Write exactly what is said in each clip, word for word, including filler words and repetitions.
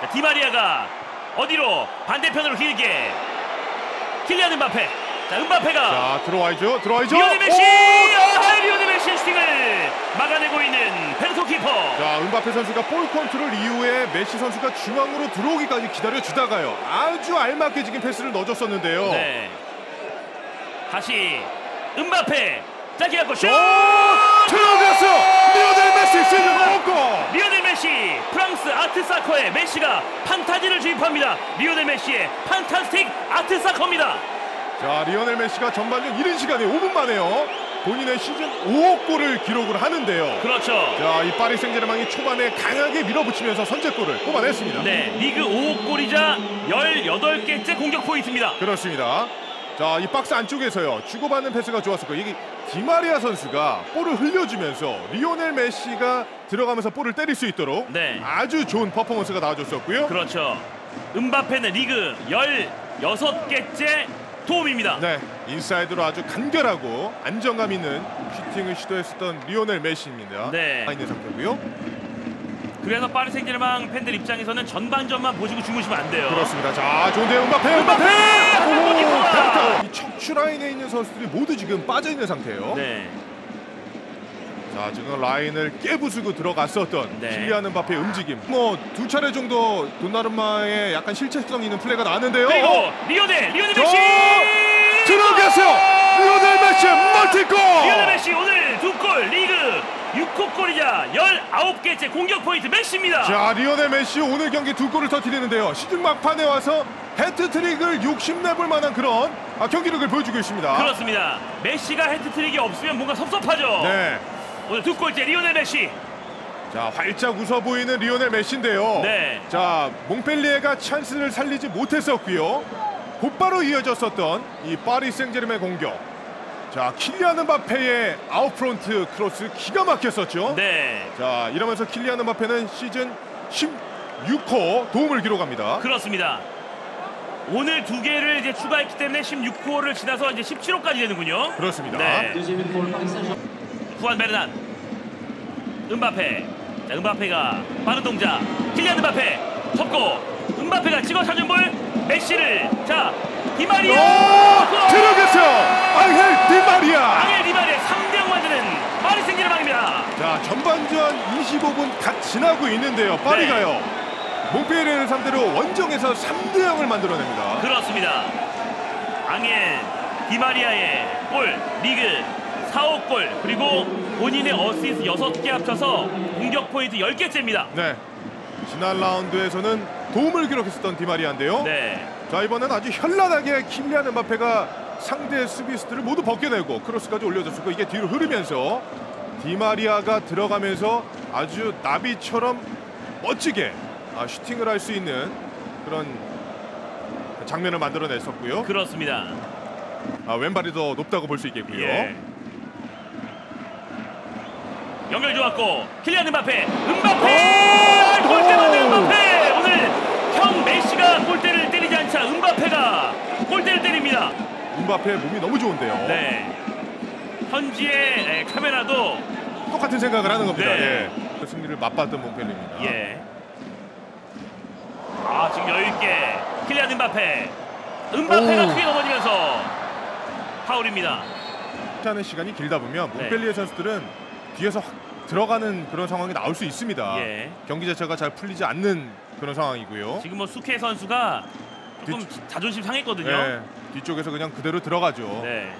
자, 디마리아가 어디로? 반대편으로 길게. 킬리안 음바페. 자, 음바페가 자, 들어와야죠. 들어와야죠. 리오넬 메시! 아, 리오넬 메시 슈팅을 막아내고 있는 페르소 키퍼. 자, 음바페 선수가 볼 컨트롤 이후에 메시 선수가 중앙으로 들어오기까지 기다려주다가요. 아주 알맞게 지금 패스를 넣어줬었는데요. 네. 다시 음바페. 짧게 갖고 슛! 들어갔어! 리오넬 메시 시즌 오 골! 리오넬 메시! 프랑스 아트사커에 메시가 판타지를 주입합니다. 리오넬 메시의 판타스틱 아트사커입니다. 자, 리오넬 메시가 전반전 이른 시간에 오 분 만에요. 본인의 시즌 오억 골을 기록을 하는데요. 그렇죠. 자, 이 파리 생제르맹이 초반에 강하게 밀어붙이면서 선제골을 뽑아냈습니다. 네, 리그 오억 골이자 열여덟 개째 공격 포인트입니다. 그렇습니다. 자, 이 박스 안쪽에서요. 주고받는 패스가 좋았을 거예요. 이게 디마리아 선수가 볼을 흘려주면서 리오넬 메시가 들어가면서 볼을 때릴 수 있도록 네. 아주 좋은 퍼포먼스가 나와줬었고요. 그렇죠. 음바페는 리그 열여섯 개째 도움입니다. 네, 인사이드로 아주 간결하고 안정감 있는 슈팅을 시도했었던 리오넬 메시입니다. 네. 있는 상태고요. 그래서 파리 생제르맹 팬들 입장에서는 전반전만 보시고 주무시면 안 돼요. 그렇습니다. 자, 좋은데요. 음바페, 음바페! 음바페! 이 척추 라인에 있는 선수들이 모두 지금 빠져 있는 상태예요. 네. 자, 지금 라인을 깨부수고 들어갔었던 네. 킬리안 음바페의 움직임. 뭐 두 차례 정도 돈나룸마의 약간 실체성 있는 플레이가 나왔는데요. 그리고 어? 리오넬, 리오넬 저- 메시! 들어갔어요. 리오넬 메시 멀티골. 리오넬 메시 오늘 두 골, 리그 육 호 골이자 열아홉 개째 공격 포인트 메시입니다. 자, 리오넬 메시 오늘 경기 두 골을 터뜨리는데요. 시즌 막판에 와서 해트트릭을 욕심내볼 만한 그런 아, 경기력을 보여주고 있습니다. 그렇습니다. 메시가 해트트릭이 없으면 뭔가 섭섭하죠. 네. 오늘 두 골째 리오넬 메시. 자, 활짝 웃어 보이는 리오넬 메시인데요. 네. 자, 몽펠리에가 찬스를 살리지 못했었고요. 곧바로 이어졌었던 이 파리 생제르맹 공격. 자, 킬리안 음바페의 아웃프론트 크로스 기가 막혔었죠. 네. 자, 이러면서 킬리안 음바페는 시즌 십육 호 도움을 기록합니다. 그렇습니다. 오늘 두 개를 이제 추가했기 때문에 십육 호를 지나서 이제 십칠 호까지 되는군요. 그렇습니다. 네. 후안 베르난. 음바페. 자, 음바페가 빠른 동작. 킬리안 음바페 접고 음바페가 찍어 찾은 볼 메시를. 자, 디마리아. 오! 들어갔어요. 앙헬 디마리아. 앙헬 디마리아 삼 대 영 만드는 파리 생제르맹입니다. 자, 전반전 이십오 분 갓 지나고 있는데요. 파리가요. 네. 몽페리에를 상대로 원정에서 삼 대 영을 만들어냅니다. 그렇습니다. 앙헬 디마리아의 골, 리그 사 호 골, 그리고 본인의 어시스트 여섯 개 합쳐서 공격 포인트 열 개째입니다. 네. 지난 라운드에서는 도움을 기록했었던 디마리아인데요. 네. 자, 이번엔 아주 현란하게 킬리안 음바페가 상대 수비수들을 모두 벗겨내고 크로스까지 올려줬고 이게 뒤로 흐르면서 디마리아가 들어가면서 아주 나비처럼 멋지게 아, 슈팅을 할 수 있는 그런 장면을 만들어냈었고요. 그렇습니다. 아, 왼발이 더 높다고 볼 수 있겠고요. 예. 연결 좋았고 킬리안 음바페. 음바페! 골대 맞는 음바페! 오늘 형 메시가 골대를 때리지 않자 음바페가 골대를 때립니다. 음바페 몸이 너무 좋은데요. 네. 현지의 카메라도 똑같은 생각을 하는 겁니다. 네. 예. 승리를 맛봤던 몽펠리입니다. 예. 아, 지금 여유 있게 킬리안 음바페. 음바페가 오. 크게 넘어지면서 파울입니다. 하는 시간이 길다 보면 네. 몽펠리에 선수들은 뒤에서 확 들어가는 그런 상황이 나올 수 있습니다. 예. 경기 자체가 잘 풀리지 않는 그런 상황이고요. 지금 뭐 수케 선수가 조금 뒤- 자존심 상했거든요. 네. 뒤쪽에서 그냥 그대로 들어가죠. 네.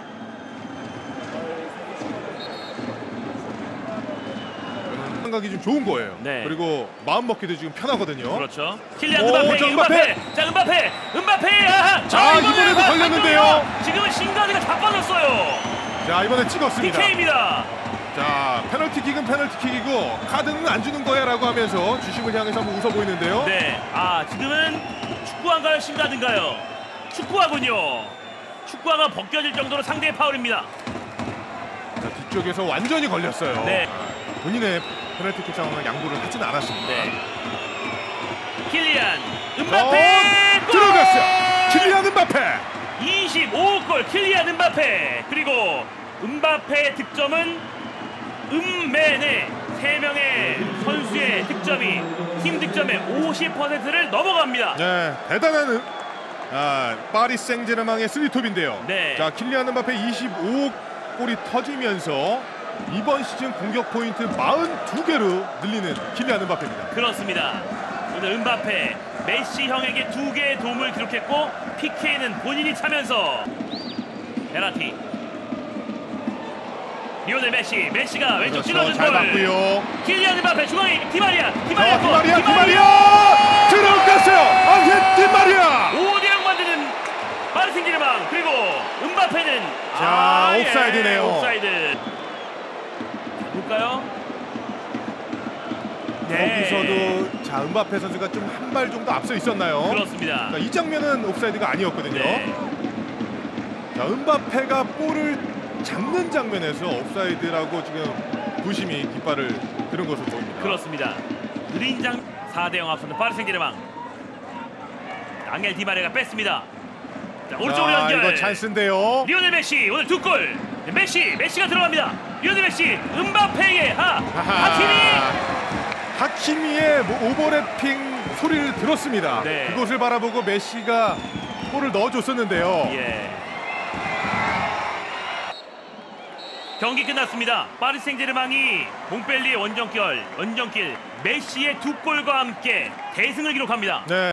저는 생각이 좀 좋은 거예요. 네. 그리고 마음 먹기도 지금 편하거든요. 그렇죠. 킬리안 오, 음바페, 저 음바페. 음바페. 자, 음바페, 음바페. 아하. 자, 아, 이번에도 아, 걸렸는데요. 안쪽으로. 지금은 신가드가 다 빠졌어요. 자, 이번에 찍었습니다. 피케이입니다. 자, 페널티킥은 페널티킥이고 카드는 안 주는 거야라고 하면서 주심을 향해서 한번 웃어 보이는데요. 네. 아, 지금은 축구화인가요, 신가드인가요? 축구화군요. 축구화가 벗겨질 정도로 상대의 파울입니다. 자, 뒤쪽에서 완전히 걸렸어요. 네. 본인의 페널티킥 상황을 양보를 하진 않았습니다. 네. 킬리안 어, 음바페 골! 들어갔어요. 킬리안 음바페. 이십오 호 골 킬리안 음바페. 그리고 음바페의 득점은 음맨의 세 명의 선수의 득점이 팀 득점의 오십 퍼센트를 넘어갑니다. 네, 대단한 아, 파리 생제르맹의 쓰리톱인데요. 네. 자, 킬리안 음바페 이십오 골이 터지면서 이번 시즌 공격 포인트 사십이 개로 늘리는 킬리안 음바페입니다. 그렇습니다. 오늘 음바페 메시 형에게 두 개의 도움을 기록했고 피케는 본인이 차면서 베라티, 리오넬 메시, 메시가 왼쪽 찔러준 잘 볼. 맞고요. 킬리안 음바페 중앙에 디마리아, 자, 디마리아, 골, 디마리아, 디마리아 들어갔어요. 안헤 디마리아. 오 대 영 만드는 파리 생제르맹. 그리고 음바페는 자, 아, 옵사이드네요. 예, 옵사이드. 볼까요? 네. 여기서도 자, 음바페 선수가 좀 한 발 정도 앞서 있었나요? 그렇습니다. 자, 이 장면은 옵사이드가 아니었거든요. 네. 자, 음바페가 볼을 잡는 장면에서 옵사이드라고 지금 부심이 깃발을 들은 것으로 보입니다. 그렇습니다. 느린 장 사 대 영 앞서는 파리 생제르맹. 앙헬 디마리아가 뺐습니다. 자, 오른쪽으로 자, 연결. 이거 찬스인데요. 리오넬 메시 오늘 두 골. 메시, 메시가 들어갑니다. 리오넬 메시, 음바페에게 하, 하키미. 하키미의 뭐 오버래핑 소리를 들었습니다. 네. 그것을 바라보고 메시가 골을 넣어줬었는데요. 예. 경기 끝났습니다. 파리 생제르맹이 몽펠리에 원정길, 원정길 메시의 두 골과 함께 대승을 기록합니다. 네.